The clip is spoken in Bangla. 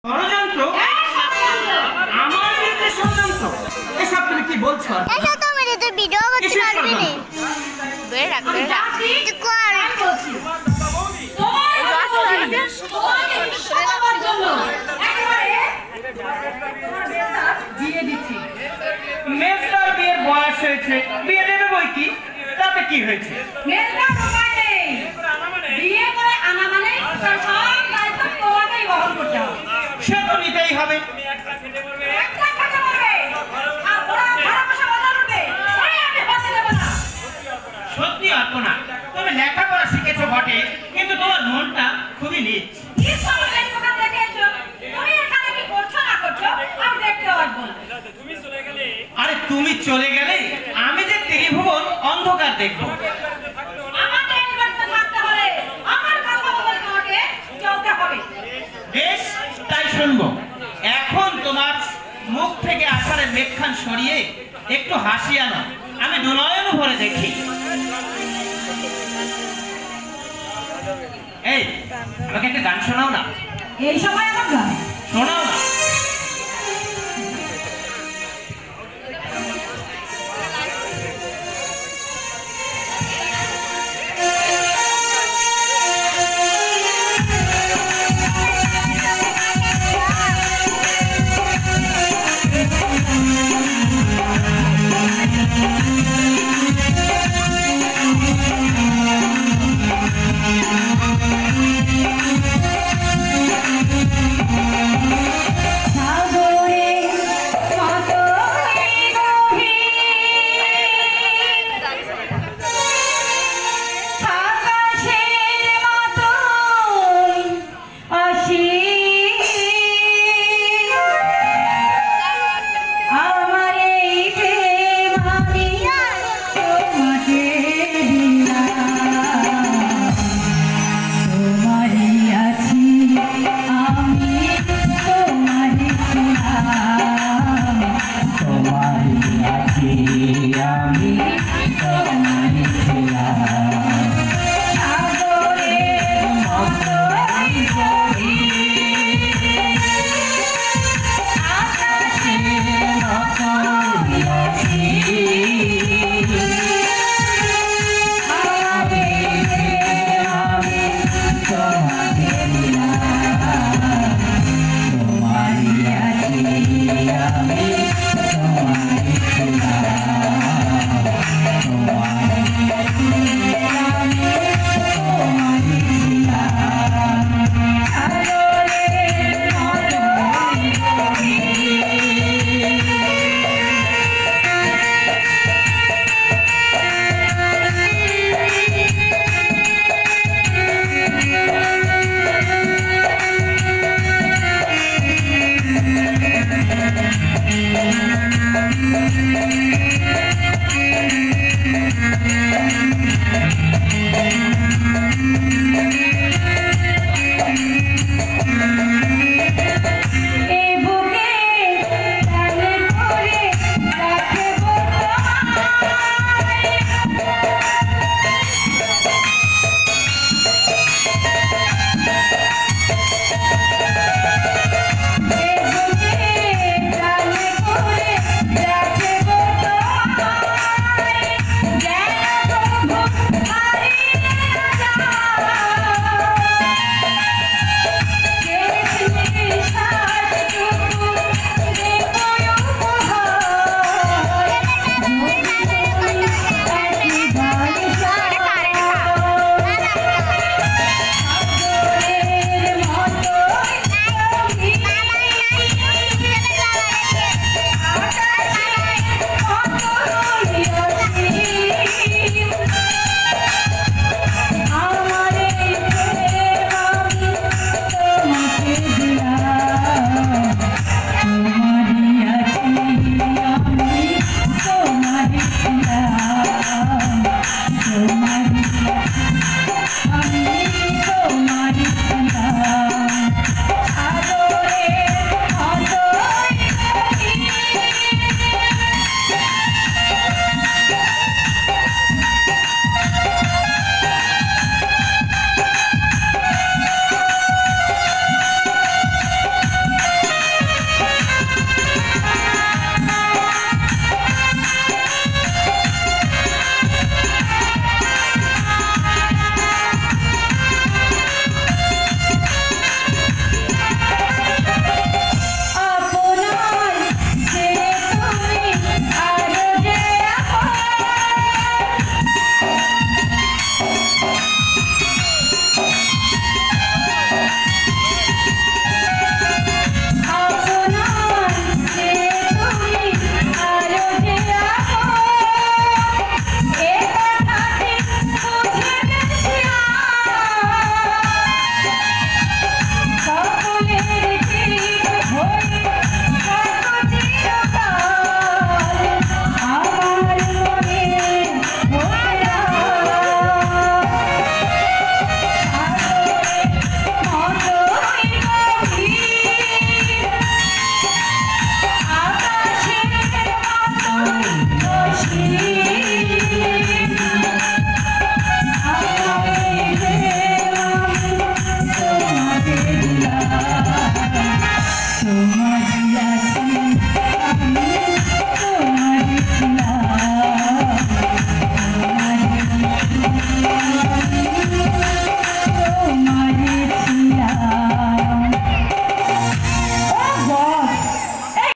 ষড়যন্ত্র? আমার বিরুদ্ধে ষড়যন্ত্র? এসব তুমি কি বলছো? এসব তো আমাদের তো ভিডিও করতে পারবি না। বের রাখ বের রাখ তুই কর বলছি বিয়ে দিচ্ছি। মেজদার বিয়ের বয়স হয়েছে, বিয়ে দেবে বই কি, তাতে কি হয়েছে? মেজদার উপায় নেই, বিয়ে করে আনা মানে তার সব দায়িত্ব তোমাকেই বহন করতে হবে। সে তো নিতেই হবে। একটা খেতে পারবে আর ওরা ভাড়া পয়সা বাজার উঠবে, ওই আমি হতে দেব না। সত্যি অর্পণা, তুমি লেখাপড়া শিখেছো বটে, কিন্তু তোমার মনটা খুবই নিচ। নিশ্চয়ই দোকান থেকে এসো, তুমি এখানে কি করছো না করছো আমি দেখতে পারবো না। আরে তুমি চলে গেলে আমি যে ত্রিভুবন অন্ধকার দেখবো। আমাকে এই বাড়িতে থাকতে হলে আমার কথা বলে তোমাকে চলতে হবে। বেশ, তাই শুনবো। এখন তোমার মুখ থেকে আষাঢ়ের মেঘখান সরিয়ে একটু হাসি আনো, আমি দুনয়ন ভরে দেখি। এই, আমাকে একটা গান শোনাও না। এই সময় আমার